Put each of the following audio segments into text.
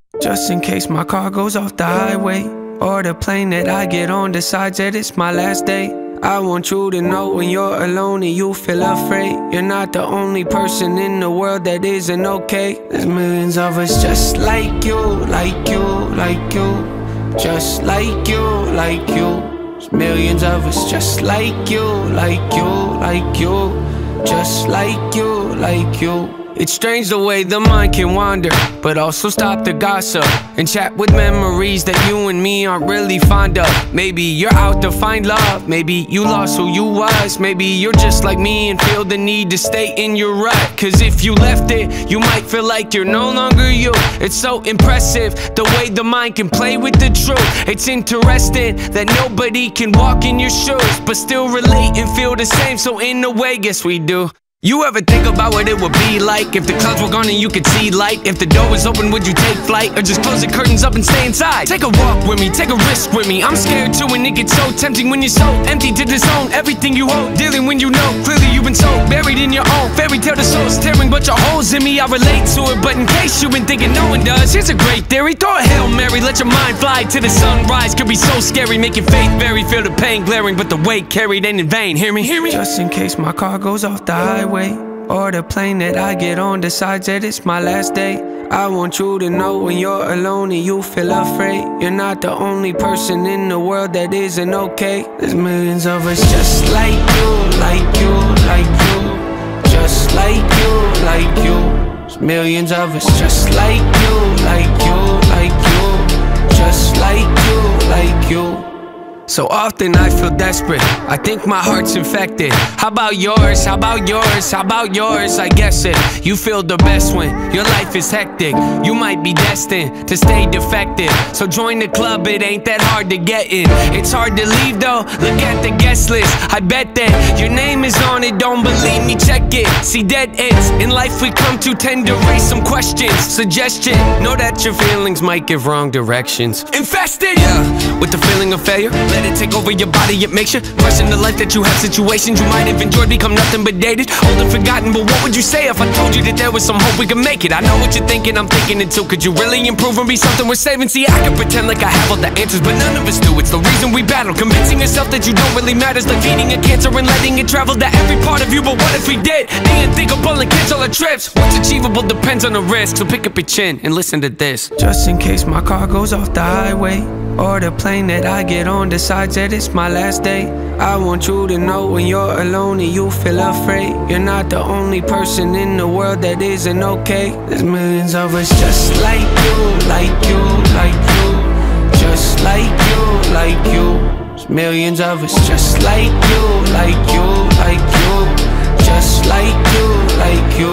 Just in case my car goes off the highway, or the plane that I get on decides that it's my last day, I want you to know when you're alone and you feel afraid, you're not the only person in the world that isn't okay. There's millions of us just like you, like you, like you, just like you, like you. There's millions of us just like you, like you, like you, just like you, like you. It's strange the way the mind can wander, but also stop the gossip and chat with memories that you and me aren't really fond of. Maybe you're out to find love, maybe you lost who you was, maybe you're just like me and feel the need to stay in your rut. Cause if you left it, you might feel like you're no longer you. It's so impressive the way the mind can play with the truth. It's interesting that nobody can walk in your shoes but still relate and feel the same, so in a way, guess we do. You ever think about what it would be like if the clouds were gone and you could see light? If the door was open, would you take flight or just close the curtains up and stay inside? Take a walk with me, take a risk with me. I'm scared too, and it gets so tempting when you're so empty to disown everything you hold. Dealing when you know clearly you've been so buried in your own fairy tale. The soul's tearing, but your holes in me, I relate to it. But in case you've been thinking no one does, here's a great theory. Throw a Hail Mary, let your mind fly to the sunrise. Could be so scary, make your faith vary. Feel the pain glaring, but the weight carried ain't in vain. Hear me? Hear me? Just in case my car goes off the highway, or the plane that I get on decides that it's my last day, I want you to know when you're alone and you feel afraid, you're not the only person in the world that isn't okay. There's millions of us just like you, like you, like you, just like you, like you. There's millions of us just like you, like you, like you, just like you, like you. So often I feel desperate, I think my heart's infected. How about yours, how about yours, how about yours? I guess it, you feel the best when your life is hectic. You might be destined to stay defective, so join the club, it ain't that hard to get in. It's hard to leave though, look at the guest list. I bet that your name is on it, don't believe me, check it. See, dead ends in life we come to tend to raise some questions. Suggestion, know that your feelings might give wrong directions. Infested, yeah, with the feeling of failure. Let it take over your body, it makes you question the life that you have. Situations you might have enjoyed become nothing but dated, old and forgotten. But what would you say if I told you that there was some hope we could make it? I know what you're thinking, I'm thinking it too. Could you really improve and be something worth saving? See, I can pretend like I have all the answers, but none of us do. It's the reason we battle, convincing yourself that you don't really matter. It's like feeding a cancer and letting it travel to every part of you. But what if we did the unthinkable and cancel our trips? What's achievable depends on the risk, so pick up your chin and listen to this. Just in case my car goes off the highway, or the plane that I get on decides that it's my last day, I want you to know when you're alone and you feel afraid, you're not the only person in the world that isn't okay. There's millions of us just like you, like you, like you, just like you, like you. There's millions of us just like you, like you, like you, just like you, like you.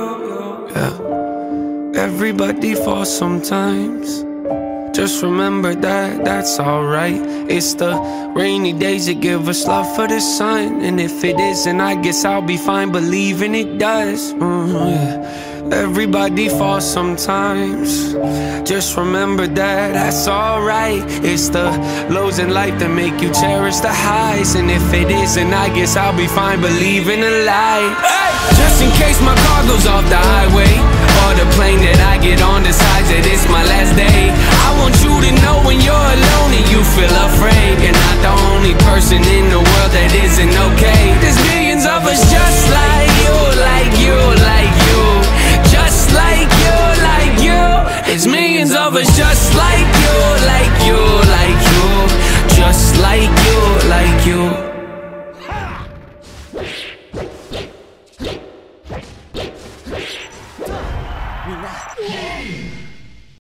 Yeah. Everybody falls sometimes, just remember that that's alright. It's the rainy days that give us love for the sun, and if it isn't, I guess I'll be fine believing it does. Yeah. Everybody falls sometimes, just remember that that's alright. It's the lows in life that make you cherish the highs, and if it isn't, I guess I'll be fine believing a lie. Hey! Just in case my car goes off the highway, or the plane that I get on decides that it's my last day, I want you to know when you're alone and you feel afraid, you're not the only person in the world that isn't okay. There's millions of us just like you, like you, like you, just like you, like you. There's millions of us just like you, like you, like you, just like you.